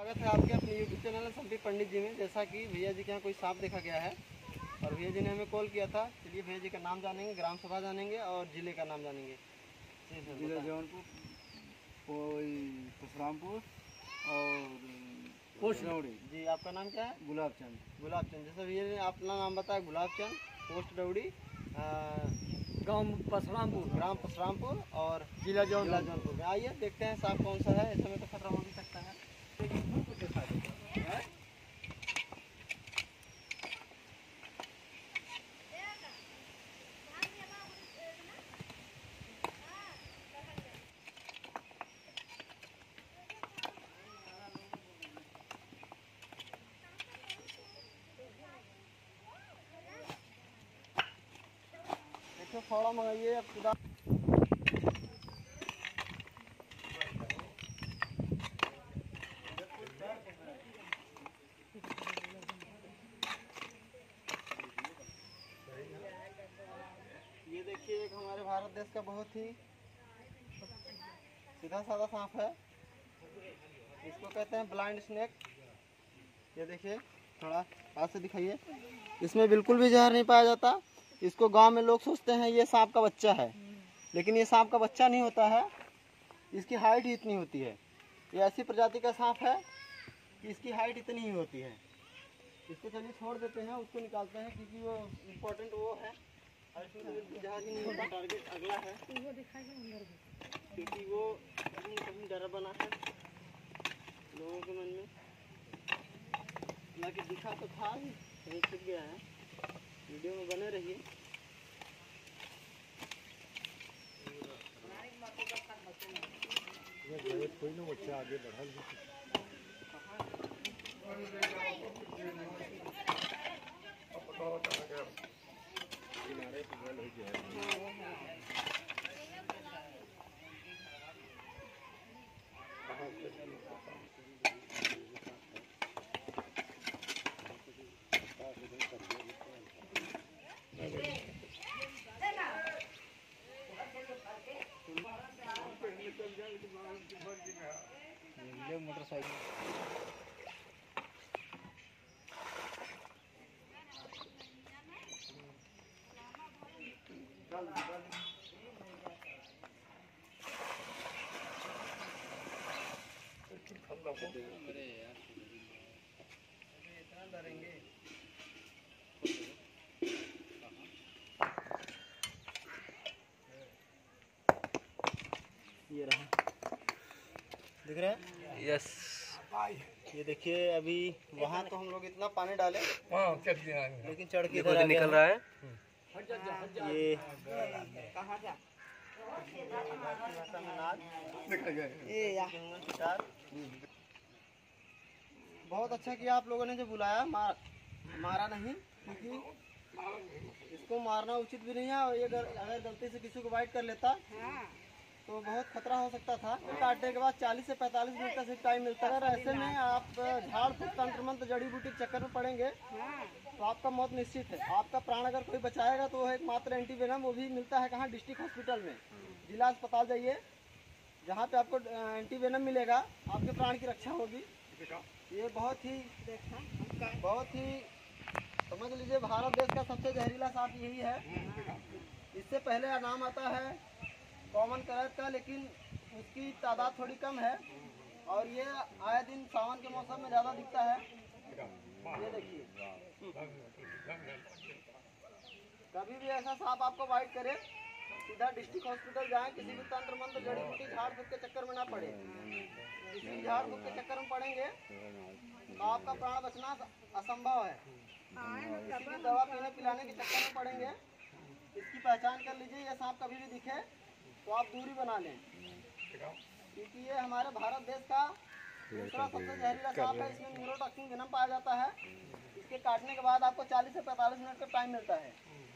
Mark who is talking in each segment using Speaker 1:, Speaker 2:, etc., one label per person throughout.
Speaker 1: स्वागत है आपके अपने यूट्यूब चैनल संदीप पंडित जी में। जैसा कि भैया जी के यहाँ कोई सांप देखा गया है और भैया जी ने हमें कॉल किया था। चलिए भैया जी का नाम जानेंगे, ग्राम सभा जानेंगे और जिले का नाम जानेंगे।
Speaker 2: जिला जौनपुर, परशुरामपुर और पोस्ट
Speaker 1: जी, आपका नाम क्या है?
Speaker 2: गुलाब चंद।
Speaker 1: गुलाब चंद। जैसे भैया ने अपना नाम बताया गुलाब चंद, पोस्ट डौड़ी,
Speaker 2: गाँव परशुरामपुर,
Speaker 1: ग्राम परशुरामपुर और
Speaker 2: जिला
Speaker 1: जौनपुर में। आइए देखते हैं सांप कौन सा है। इस समय तो खतरा हो भी सकता है। देखो थोड़ा मंगाइए अब खुदा। ये देखिए एक हमारे भारत देश का बहुत ही सीधा साधा सांप है। इसको कहते हैं ब्लाइंड स्नेक। ये देखिए, थोड़ा पास से दिखाइए। इसमें बिल्कुल भी जहर नहीं पाया जाता। इसको गांव में लोग सोचते हैं ये सांप का बच्चा है, लेकिन ये सांप का बच्चा नहीं होता है। इसकी हाइट ही इतनी होती है। ये ऐसी प्रजाति का सांप है कि इसकी हाइट इतनी ही होती है। इसको चलिए छोड़ देते हैं, उसको निकालते हैं क्योंकि वो इम्पोर्टेंट वो है और इसमें तो बिल्कुल जहाज ही नहीं होता। टारगेट अगला है क्योंकि वो कहीं न कहीं डर बना है लोगों के मन में। हालांकि दिखा तो था ही, कहीं छिप गया है। वीडियो में बने रहिए।
Speaker 2: कोई ना बच्चा आगे बढ़ा मोटरसाइकिल।
Speaker 1: इतना डरेंगे। ये रहा, दिख रहा है?
Speaker 2: यस।
Speaker 1: ये देखिए, अभी वहाँ तो हम लोग इतना पानी डाले लेकिन चढ़ के
Speaker 2: इधर निकल रहा है।
Speaker 1: ये बहुत अच्छा किया आप लोगों ने जो बुलाया। मारा नहीं, क्योंकि इसको मारना उचित भी नहीं है। और ये अगर गलती से किसी को बाइट कर लेता तो बहुत खतरा हो सकता था। काटने के बाद 40 से 45 मिनट का सिर्फ टाइम मिलता है। अगर ऐसे में आप झाड़ फूक तंत्र मंत्र जड़ी बूटी के चक्कर में पड़ेंगे तो आपका मौत निश्चित है। आपका प्राण अगर कोई बचाएगा तो वो एक मात्र एंटीवेनम, वो भी मिलता है कहाँ? डिस्ट्रिक्ट हॉस्पिटल में, जिला अस्पताल जाइए, जहाँ पे आपको एंटीवेनम मिलेगा, आपके प्राण की रक्षा होगी। ये बहुत ही समझ लीजिए भारत देश का सबसे जहरीला सांप यही है। इससे पहले नाम आता है कॉमन करैत का, लेकिन उसकी तादाद थोड़ी कम है और ये आए दिन सावन के मौसम में ज़्यादा दिखता है। ये देखिए, कभी भी ऐसा सांप आपको बाइट करे, सीधा डिस्ट्रिक्ट हॉस्पिटल जाएं। किसी भी तंत्र मंत्र जड़ी बूटी झाड़ फूक के चक्कर में ना पड़े। किसी झाड़ फूक के चक्कर में पड़ेंगे तो आपका प्राण बचना असंभव है। किसी भी दवा पीने पिलाने के चक्कर में पड़ेंगे, इसकी पहचान कर लीजिए। ये सांप कभी भी दिखे तो आप दूरी बना लें, क्योंकि ये हमारे भारत देश का दूसरा सबसे जहरीला सांप है। इसमें न्यूरोटॉक्सिन वेनम पाया जाता है। इसके काटने के बाद आपको 40 से 45 मिनट का टाइम मिलता है।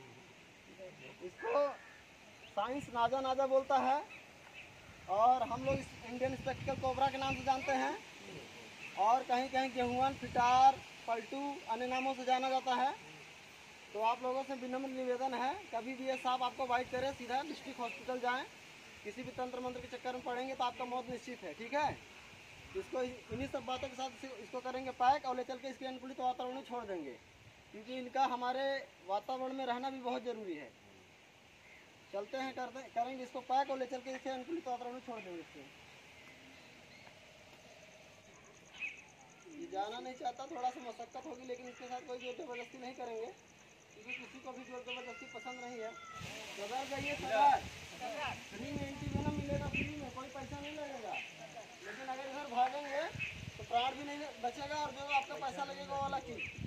Speaker 1: इसको साइंस नाजा नाजा बोलता है और हम लोग इस इंडियन स्पेक्टिकल कोबरा के नाम से जानते हैं और कहीं कहीं गेहूं, फिटार, पलटू अन्य नामों से जाना जाता है। तो आप लोगों से विनम्र निवेदन है, कभी भी ये सांप आपको बाइट करे सीधा डिस्ट्रिक्ट हॉस्पिटल जाएं। किसी भी तंत्र मंत्र के चक्कर में पड़ेंगे तो आपका मौत निश्चित है। ठीक है। इसको इन्हीं सब बातों के साथ इसको करेंगे पैक और ले चल के इसके अनुकूलित वातावरण में छोड़ देंगे, क्योंकि इनका हमारे वातावरण में रहना भी बहुत ज़रूरी है। चलते हैं करेंगे इसको पैक और ले चल के इसके अनुकूलित वातावरण में छोड़ देंगे इसको। ये जाना नहीं चाहता, थोड़ा सा मशक्क़त होगी, लेकिन इसके साथ कोई जोर ज़बरदस्ती नहीं करेंगे, क्योंकि किसी को भी जोर ज़बरदस्ती पसंद नहीं है। सरदार जाइए सरदार, फ्री में एंटीवेनम मिलेगा, फ्री में, कोई पैसा नहीं लगेगा। लेकिन अगर इधर भागेंगे तो प्राण भी नहीं बचेगा और जो आपका पैसा लगेगा वो वाला चीज़